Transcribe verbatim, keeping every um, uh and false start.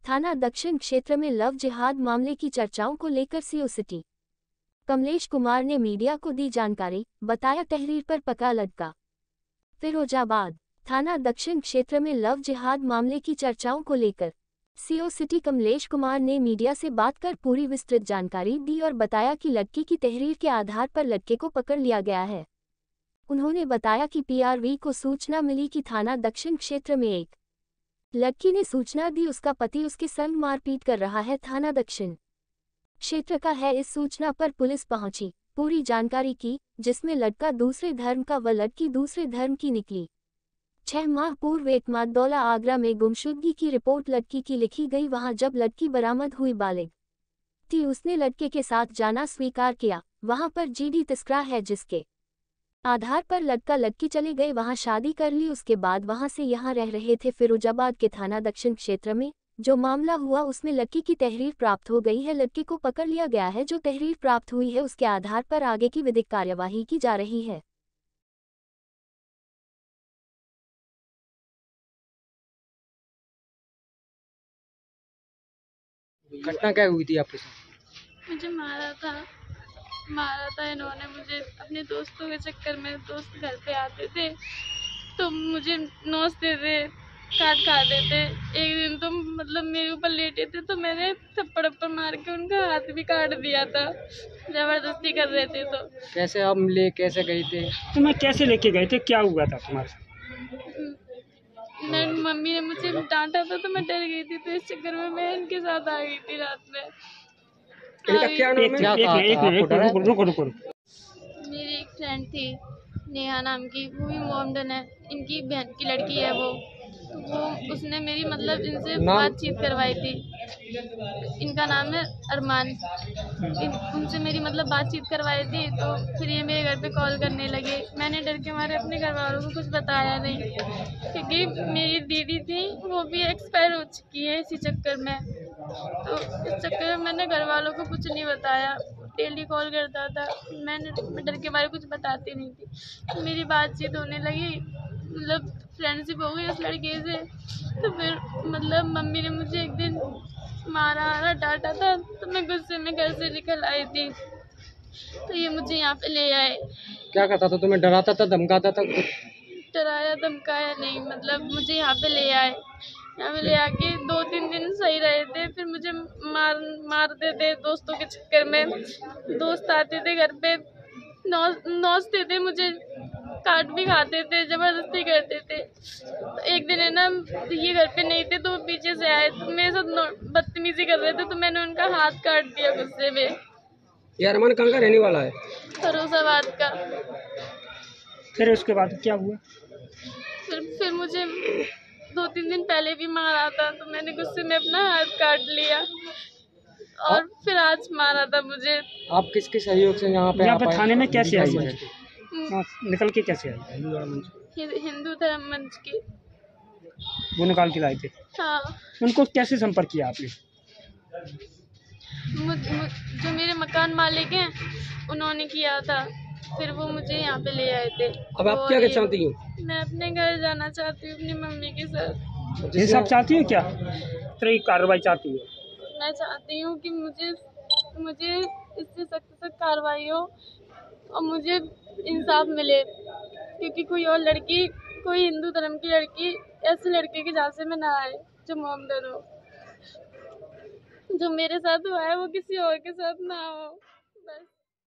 थाना दक्षिण क्षेत्र में लव जिहाद मामले की चर्चाओं को लेकर सीओ सिटी कमलेश कुमार ने मीडिया को दी जानकारी, बताया तहरीर पर पका लटका। फिरोजाबाद थाना दक्षिण क्षेत्र में लव जिहाद मामले की चर्चाओं को लेकर सीओ सिटी कमलेश कुमार ने मीडिया से बात कर पूरी विस्तृत जानकारी दी और बताया कि लड़की की तहरीर के आधार पर लड़के को पकड़ लिया गया है। उन्होंने बताया कि पीआरवी को सूचना मिली कि थाना दक्षिण क्षेत्र में एक लड़की ने सूचना दी उसका पति उसके संग मारपीट कर रहा है। थाना दक्षिण क्षेत्र का है। इस सूचना पर पुलिस पहुंची, पूरी जानकारी की, जिसमें लड़का दूसरे धर्म का व लड़की दूसरे धर्म की निकली। छह माह पूर्व एक मादौला आगरा में गुमशुदगी की रिपोर्ट लड़की की लिखी गई। वहां जब लड़की बरामद हुई बालिग थी, उसने लड़के के साथ जाना स्वीकार किया। वहां पर जीडी तस्करा है, जिसके आधार पर लड़का लड़की चले गए, वहां शादी कर ली। उसके बाद वहां से यहां रह रहे थे। फिरोजाबाद के थाना दक्षिण क्षेत्र में जो मामला हुआ उसमें लड़की की तहरीर प्राप्त हो गई है। लड़के को पकड़ लिया गया है। जो तहरीर प्राप्त हुई है उसके आधार पर आगे की विधिक कार्यवाही की जा रही है। घटना क्या हुई थी आपके साथ? मुझे मारा था मारा था इन्होंने मुझे अपने दोस्तों के चक्कर में। दोस्त घर पे आते थे तो मुझे नोचते थे, काट खाते थे। एक दिन तो मतलब मेरे ऊपर लेटे थे तो मैंने थप्पड़ थप्पड़ मार के उनका हाथ भी काट दिया था, जबरदस्ती कर रहे थे। तो कैसे आप मिले, कैसे गए थे? तुम्हें कैसे लेके गए थे, क्या हुआ था तुम्हारे साथ? मैं मम्मी ने मुझे डांटा था तो मैं डर गई थी, तो इस चक्कर में मैं इनके साथ आ गई थी रात में। इनका क्या नाम है? एक एक एक रुको रुको रुको मेरी एक फ्रेंड थी नेहा नाम की, वो भी मोमडन है, इनकी बहन की लड़की है वो। तो वो उसने मेरी मतलब इनसे बातचीत करवाई थी। इनका नाम है अरमान। इन, उनसे मेरी मतलब बातचीत करवाई थी। तो फिर ये मेरे घर पे कॉल करने लगे। मैंने डर के मारे अपने घर वालों को कुछ बताया नहीं, क्योंकि मेरी दीदी थी वो भी एक्सपायर हो चुकी है इसी चक्कर में। तो इस चक्कर में मैंने घर वालों को कुछ नहीं बताया। डेली कॉल करता था, मैंने मैं डर के बारे कुछ बताती नहीं थी। मेरी बातचीत होने लगी, मतलब फ्रेंडशिप हो गई उस लड़के से। तो फिर मतलब मम्मी ने मुझे एक दिन मारा आरा डांटा था, तो मैं गुस्से में घर से निकल आई थी। तो ये मुझे यहाँ पे ले आए। क्या करता था? तुम्हें डराता था, धमकाता था? डराया धमकाया नहीं, मतलब मुझे यहाँ पे ले आए। यहाँ पे ले आके दो तीन दिन सही रहे थे, फिर मुझे मार मारते थे दोस्तों के चक्कर में। दोस्त आते थे घर पे, नौ नोचते थे मुझे, काट भी खाते थे, जबरदस्ती करते थे। तो एक दिन है ना, ये घर पे नहीं थे तो वो पीछे से आए तो मेरे साथ बदतमीजी कर रहे थे, तो मैंने उनका हाथ काट दिया गुस्से में। ये अरमान कहाँ का रहने वाला है? फिरोजाबाद का। फिर उसके बाद क्या हुआ? फिर फिर मुझे दो तीन दिन पहले भी मारा था, तो मैंने गुस्से में अपना हाथ काट लिया और आ? फिर आज मारा था मुझे। आप किसके सहयोग से यहाँ पे यहाँ पे थाने में कैसे आई है? निकल के कैसे आई? हिंदू धर्म मंच की वो निकाल के लाए थे। हाँ। उनको कैसे संपर्क किया आपने? मुझ, मुझ, जो मेरे मकान मालिक हैं उन्होंने किया था, फिर वो मुझे यहाँ पे ले आए थे। अब आप क्या चाहती हो? मैं अपने घर जाना चाहती हूँ अपनी मम्मी के साथ। ये सब चाहती हो क्या? तो कार्रवाई चाहती हो? मैं चाहती हूँ कि मुझे मुझे इससे सख्त सख्त कार्रवाई हो और मुझे इंसाफ मिले, क्योंकि कोई और लड़की, कोई हिंदू धर्म की लड़की ऐसे लड़के के झांसे में ना आए जो मोमडन हो। जो मेरे साथ हुआ है वो किसी और के साथ ना हो, बस।